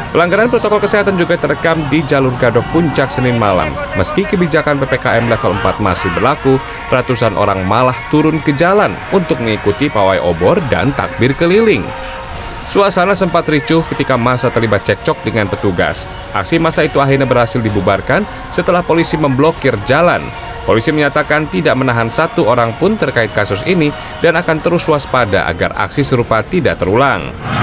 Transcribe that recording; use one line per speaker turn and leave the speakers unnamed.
Pelanggaran protokol kesehatan juga terekam di jalur Gadok Puncak Senin malam. Meski kebijakan PPKM level 4 masih berlaku, ratusan orang malah turun ke jalan untuk mengikuti pawai obor dan takbir keliling. Suasana sempat ricuh ketika massa terlibat cekcok dengan petugas. Aksi massa itu akhirnya berhasil dibubarkan setelah polisi memblokir jalan. Polisi menyatakan tidak menahan satu orang pun terkait kasus ini dan akan terus waspada agar aksi serupa tidak terulang.